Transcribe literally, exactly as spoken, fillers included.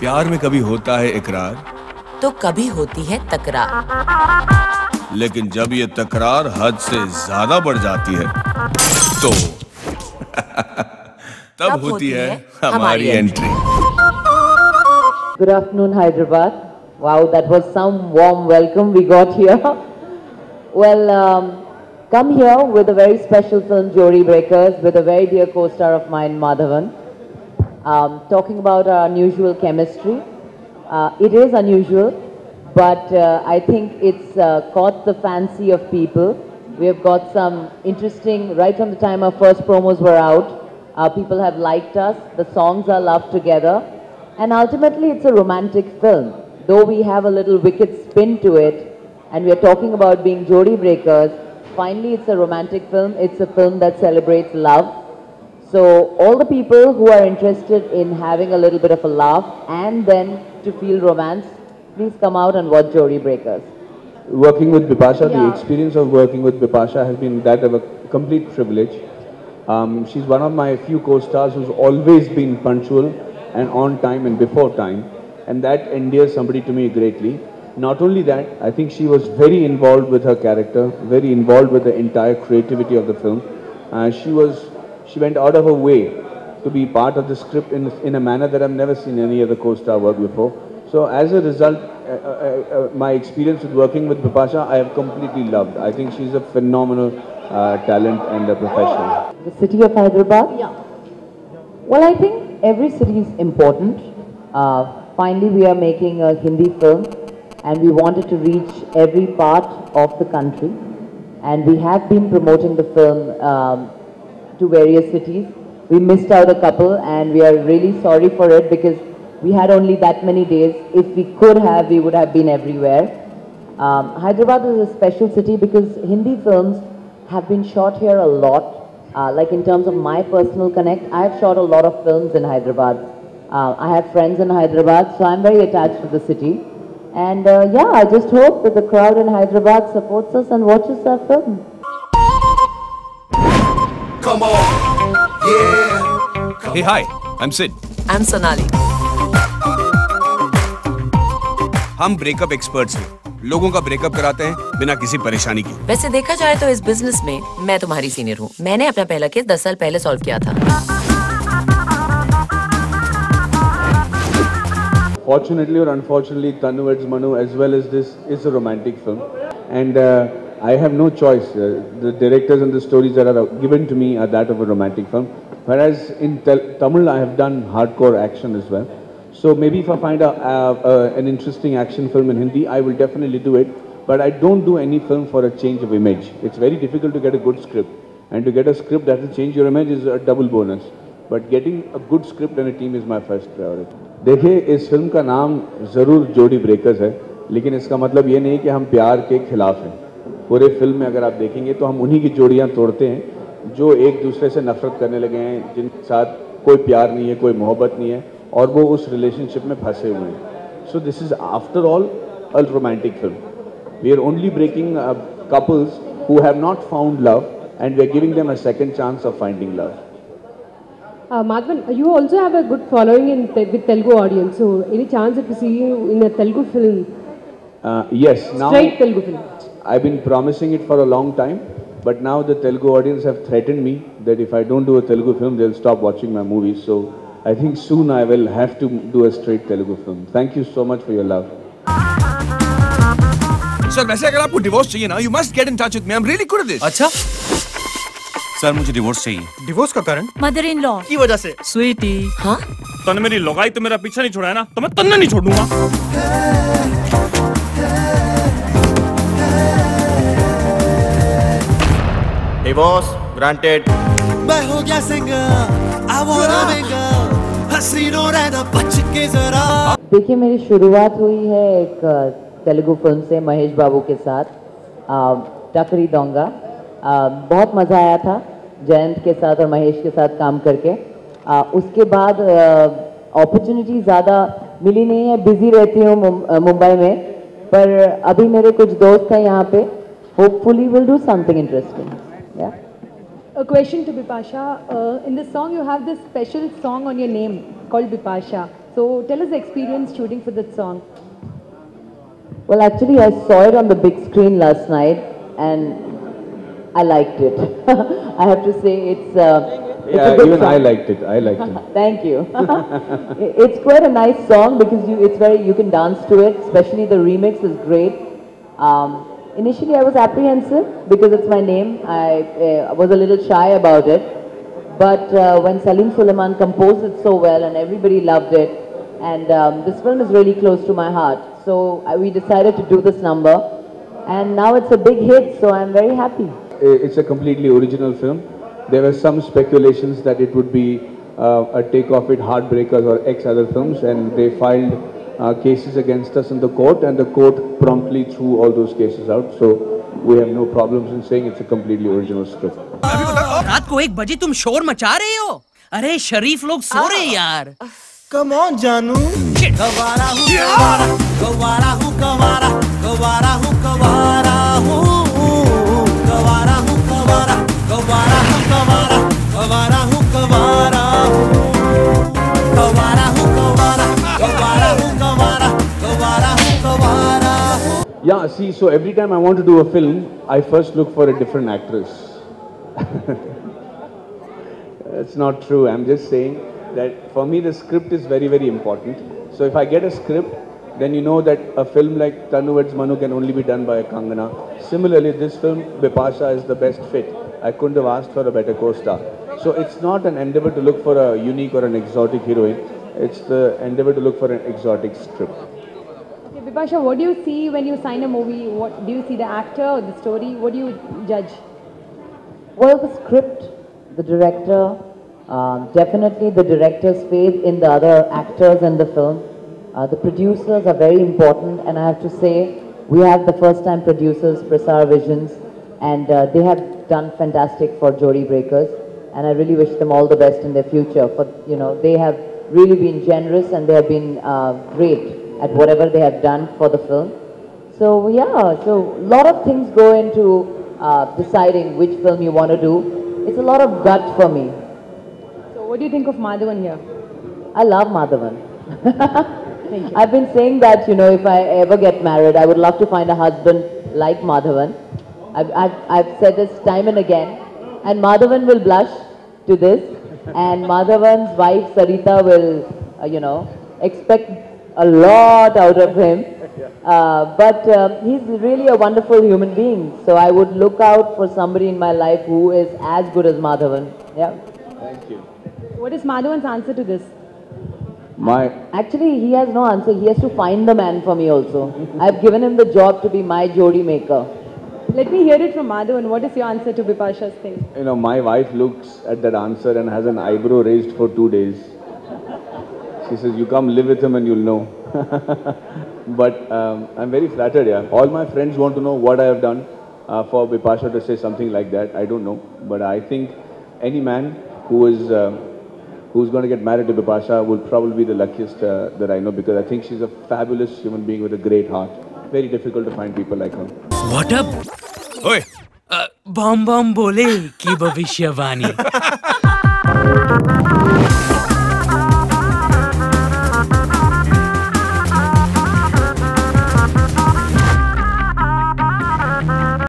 प्यार में कभी होता है इकरार, तो कभी होती है तकरार। लेकिन जब ये तकरार हद से ज्यादा बढ़ जाती है तो तब होती है हमारी entry. Good afternoon, Hyderabad. Wow, that was some warm welcome we got here. Well, um, come here with a very special film, Jodi Breakers, with a very dear co-star of mine, Madhavan. Um, talking about our unusual chemistry. Uh, it is unusual, but uh, I think it's uh, caught the fancy of people. We have got some interesting, right from the time our first promos were out, uh, people have liked us, the songs are loved together, and ultimately it's a romantic film. Though we have a little wicked spin to it, and we are talking about being Jodi Breakers, finally it's a romantic film, it's a film that celebrates love. So all the people who are interested in having a little bit of a laugh and then to feel romance, please come out and watch Jodi Breakers. Working with Bipasha, Yeah. the experience of working with Bipasha has been that of a complete privilege. Um, she's one of my few co-stars who's always been punctual and on time and before time, and that endears somebody to me greatly. Not only that, I think she was very involved with her character, very involved with the entire creativity of the film. Uh, she was, she went out of her way to be part of the script in, in a manner that I've never seen any other co-star work before. So as a result, uh, uh, uh, my experience with working with Bipasha, I have completely loved. I think she's a phenomenal uh, talent and a professional. The city of Hyderabad? Yeah. Well, I think every city is important. Uh, finally, we are making a Hindi film, and we wanted to reach every part of the country. And we have been promoting the film um, to various cities. We missed out a couple, and we are really sorry for it because we had only that many days. If we could have, we would have been everywhere. Um, Hyderabad is a special city because Hindi films have been shot here a lot. Uh, like in terms of my personal connect, I have shot a lot of films in Hyderabad. Uh, I have friends in Hyderabad, so I'm very attached to the city. And uh, yeah, I just hope that the crowd in Hyderabad supports us and watches our film. Come on, yeah. Hey, hi, I'm Sid. I'm Sonali. हम breakup experts हैं, लोगों का breakup कराते हैं बिना किसी परेशानी की। वैसे देखा जाए तो इस बिजनेस में मैं तुम्हारी सीनियर हूँ। मैंने अपना पहला केस दस साल पहले सॉल्व किया था। Fortunately or unfortunately, Tanu Weds Manu as well as this is a romantic film, and uh, I have no choice. Uh, the directors and the stories that are given to me are that of a romantic film, whereas in Tamil I have done hardcore action as well. So maybe if I find a, uh, uh, an interesting action film in Hindi, I will definitely do it. But I don't do any film for a change of image. It's very difficult to get a good script, and to get a script that will change your image is a double bonus. But getting a good script and a team is my first priority. देखिए, इस film का नाम ज़रूर जोड़ी breakers है, लेकिन इसका मतलब ये नहीं कि हम प्यार के खिलाफ हैं। पूरे फिल्म में अगर आप देखेंगे तो हम उन्हीं की जोड़ियाँ तोड़ते हैं जो एक दूसरे से नफरत करने लगे हैं, जिनके साथ कोई प्यार नहीं है, कोई मोहब्बत नहीं है, और वो उस रिलेशनशिप में फंसे हुए हैं। So this is after all a romantic film. We are only breaking couples who have not found love, and we are giving them a second chance of finding love. Uh, Madhavan, you also have a good following in te with Telugu audience. So, any chance if we see you in a Telugu film? Uh, yes. Now, straight Telugu film. I've been promising it for a long time, but now the Telugu audience have threatened me that if I don't do a Telugu film, they'll stop watching my movies. So, I think soon I will have to do a straight Telugu film. Thank you so much for your love. Sir, वैसे अगर आपको divorce चाहिए ना, you must get in touch with me. I'm really good at this. अच्छा? Sir, मुझे divorce चाहिए। Divorce का कारण? मदर इन लॉ की वजह से। स्वीटी। हाँ? तूने मेरी लगाई तो मेरा पीछा नहीं छोड़ा है ना, तो मैं तन्ने नहीं छोड़ूंगा। Divorce granted. मैं हो गया सिंगर, I wanna mingle, हसीनों रहना बच के जरा। देखिए, मेरी शुरुआत हुई है एक तेलुगु फिल्म से महेश बाबू के साथ, टकरी दोंगा। बहुत मज़ा आया था जयंत के साथ और महेश के साथ काम करके। आ, उसके बाद अपॉर्चुनिटी ज़्यादा मिली नहीं है, बिजी रहती हूँ मुंबई में, पर अभी मेरे कुछ दोस्त हैं यहाँ पे। Hopefully will do something interesting. A question to Bipasha. Uh, in this song, you have this special song on your name called Bipasha. So tell us the experience shooting for that song. Well, actually, I saw it on the big screen last night, and I liked it. I have to say, it's, uh, it's Yeah, a good even song. I liked it. I liked it. Thank you. It's quite a nice song because you, it's very, you can dance to it, especially the remix is great. Um, initially I was apprehensive because it's my name. I uh, was a little shy about it. But uh, when Salim Sulaiman composed it so well and everybody loved it, and um, this film is really close to my heart. So uh, we decided to do this number, and now it's a big hit, so I'm very happy. It's a completely original film. There were some speculations that it would be uh, a takeoff with Heartbreakers or X other films, and they filed uh, cases against us in the court, and the court promptly threw all those cases out. So we have no problems in saying it's a completely original script. रात को एक बजे तुम शोर मचा रहे हो? अरे शरीफ लोग सो रहे यार. Come on, Janu. Kawara hu, kawara, kawara hu, kawara, kawara hu, kawara hu, kawara hu, kawara, kawara hu, kawara, kawara hu, kawara hu, kawara hu, kawara, kawara hu, kawara, kawara hu, kawara hu. Yeah, see, so every time I want to do a film, I first look for a different actress. That's not true. I'm just saying that for me the script is very, very important. So if I get a script, then you know that a film like Tanu Veds Manu can only be done by a Kangana. Similarly, this film, Bipasha, is the best fit. I couldn't have asked for a better co-star. So it's not an endeavor to look for a unique or an exotic heroine. It's the endeavor to look for an exotic script. Okay, Bipasha, what do you see when you sign a movie? What do you see, the actor or the story? What do you judge? Well, the script, the director, um, definitely the director's faith in the other actors in the film. Uh, the producers are very important, and I have to say, we have the first-time producers, Prasar Visions, and uh, they have done fantastic for Jodi Breakers, and I really wish them all the best in their future. For you know, they have really been generous, and they have been uh, great at whatever they have done for the film. So yeah, so a lot of things go into uh, deciding which film you want to do. It's a lot of gut for me. So what do you think of Madhavan here? I love Madhavan. I've been saying that, you know, if I ever get married, I would love to find a husband like Madhavan. I've, I've, I've said this time and again, and Madhavan will blush to this, and Madhavan's wife Sarita will, uh, you know, expect a lot out of him. Uh, but uh, he's really a wonderful human being, so I would look out for somebody in my life who is as good as Madhavan. Yeah. Thank you. What is Madhavan's answer to this? My Actually, he has no answer. He has to find the man for me also. I've given him the job to be my Jodi maker. Let me hear it from Madhavan. What is your answer to Bipasha's thing? You know, my wife looks at that answer and has an eyebrow raised for two days. She says, you come live with him and you'll know. But um, I'm very flattered, yeah. All my friends want to know what I have done uh, for Bipasha to say something like that. I don't know. But I think any man who is uh, who's going to get married to Bipasha will probably be the luckiest uh, that I know, because I think she's a fabulous human being with a great heart. Very difficult to find people like her. What up? ओए बम बम बोले की भविष्यवाणी.